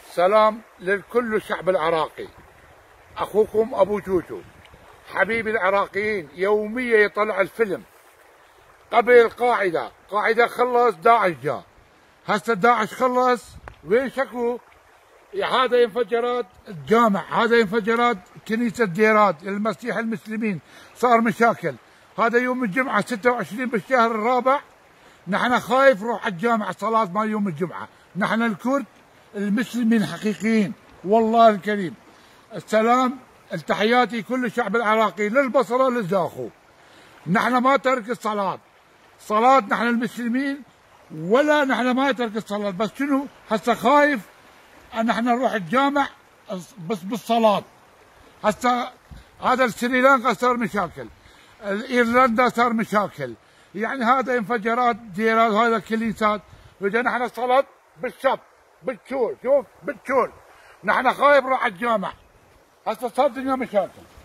سلام لكل الشعب العراقي. اخوكم ابو جوجو حبيبي العراقيين. يوميا يطلع الفيلم قبل القاعده، قاعده خلص داعش جاء، هسه داعش خلص وين شكله؟ هذا انفجارات الجامع، هذا انفجارات كنيسه ديرات المسيح المسلمين، صار مشاكل. هذا يوم الجمعه 26 بالشهر الرابع، نحن خايف نروح على الجامع صلاه مال يوم الجمعه، نحن الكرد المسلمين حقيقيين والله الكريم. السلام التحياتي كل الشعب العراقي للبصره للزاخو. نحن ما ترك الصلاه، صلاه نحن المسلمين ولا نحن ما ترك الصلاه، بس شنو هسه خايف ان احنا نروح الجامع بس بالصلاه. هسه هذا سريلانكا صار مشاكل، ايرلندا صار مشاكل، يعني هذا انفجارات ديرات، هذا كنيسات، وجينا احنا صلاه بالشط بالتشول، شوف بالتشول، نحن خايف نروح على الجامع، هسه صار الدنيا مشاكل.